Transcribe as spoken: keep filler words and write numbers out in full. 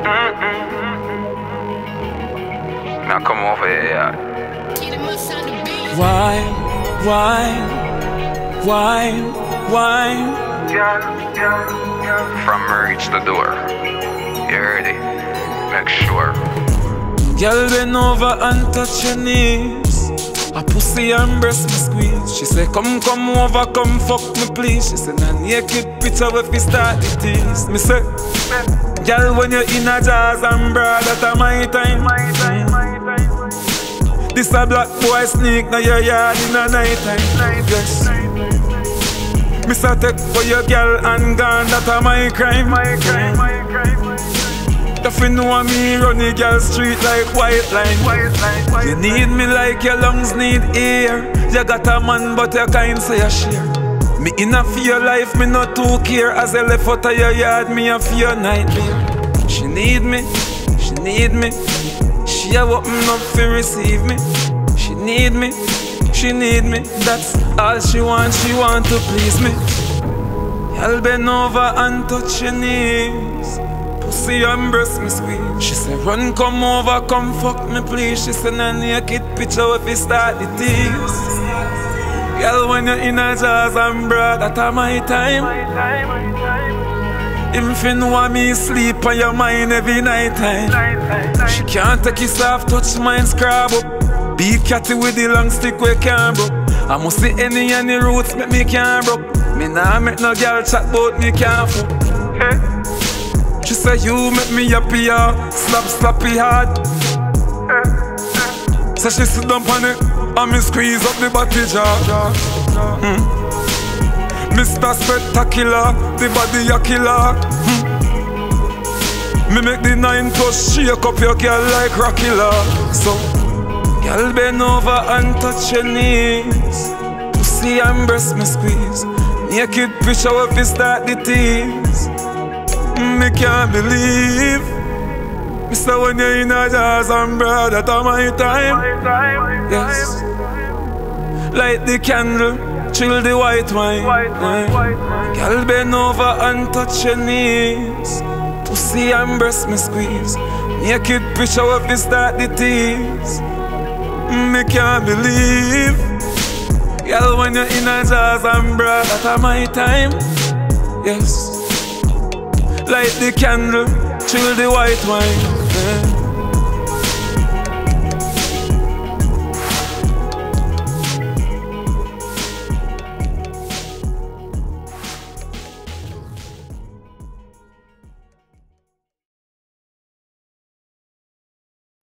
Now come over here, yeah. Wine, wine, wine, wine. From reach the door. You heard it? Make sure. Girl, bend over and touch your knees. A pussy and breast me squeeze. She say, come, come over, come fuck me please. She say, nah naked picture if we start the tease. Me say, girl, when you're in a jazz and broad, that's my time. This a black boy sneak now your yard in a night time. Yes. Me say take for your girl and gone, that's my crime. If you know me run the girl street like white line. You need me like your lungs need air. You got a man but you kind so you share. Me in a fear life, me not too care. As I left out of your yard, me a fear nightmare. She need me, she need me. She a open up to receive me. She need me, she need me. That's all she want, she want to please me. I'll bend over and touch your knees. Pussy and breast me squeeze. She say run come over, come fuck me please. She say nah naked picture if you start the tease. Girl when you're in a jazz and broad, that's my time. If you know me sleep on your mind every night time. She can't take his soft touch mine scrub up. Beat catty with the long stick we can't broke. I must see any any roots make me can't broke. Me nah make no girl chat about me can't fuck. Hey. She say you make me happy, yeah. Slap slappy hard. Hey. So she sit down on it and me squeeze up the body jaw. Hmm. Mister Spectacular, the body a killer. Hmm. Me make the nine plus shake up your girl like Rockilla. So, girl bend over and touch your knees. Pussy and breast me squeeze. Naked picture if you start the tease. Me can't believe. Mister when you're in a jazz and broad, that's my time. Yes. Light the candle, chill the white wine. Yeah. Girl bend over and touch your knees. Pussy and breast me squeeze. Naked picture if you start the tease. Me can't believe. Girl when you're in a jazz and broad, that's my time. Yes. Light the candle, chill the white wine. Yeah.